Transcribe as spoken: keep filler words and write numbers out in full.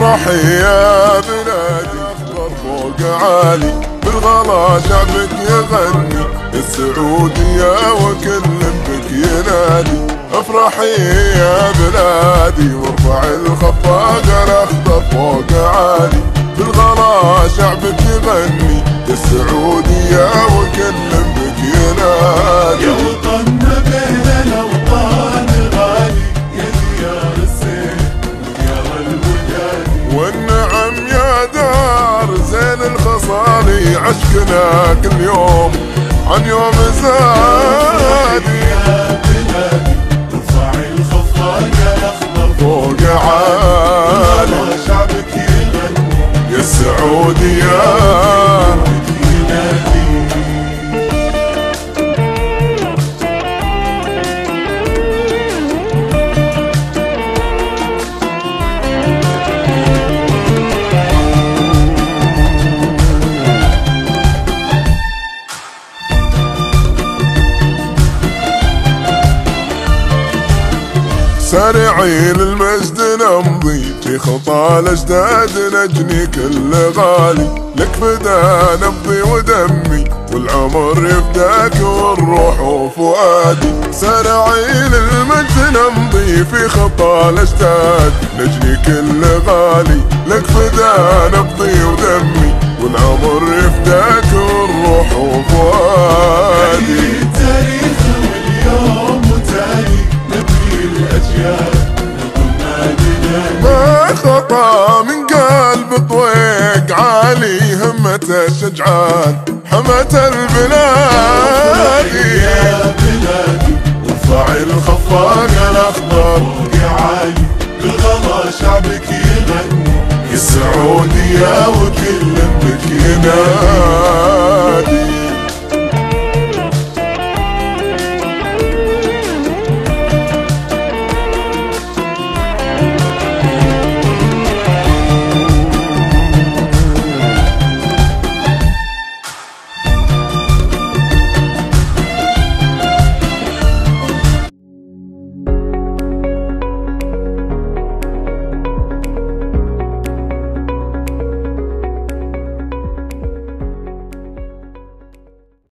افرحي يا بلادي اخضر فوق عالي، بالغلا شعبك يغني السعودية وكل بك ينادي. افرحي يا بلادي وارفع الخفاق الاخضر فوق عالي، بالغلا شعبك يغني السعودية وكل بك ينادي. يا وطننا بين الاوطان غالي، يا ديار السيف وديار الوداد، والنعم يا دار زين الخصالي، عشقنا كل يوم عن يوم زادي. يا بلادي ارفعي الخفاق الاخضر فوق عالي، شعبك يغني يا السعودية ينادي. سارعين المجد نمضي في خطى الاجداد، نجني كل غالي لك فدا نبضي ودمي، والعمر يفداك والروح وفؤادي. سارعين المجد نمضي في خطى الاجداد، نجني كل غالي لك فدا نبضي ودمي، والعمر يفداك والروح وفؤادي. التاريخ واليوم وتالي نبني الأجيال نقول نادي. ما خطا من قلب طويق عالي، همة الشجعان حمة البلاد. يا بلادي ارفعي الخفاق الاخضر فوق عالي، بالغلا شعبك يغني يا السعودية وكل بك ينادي.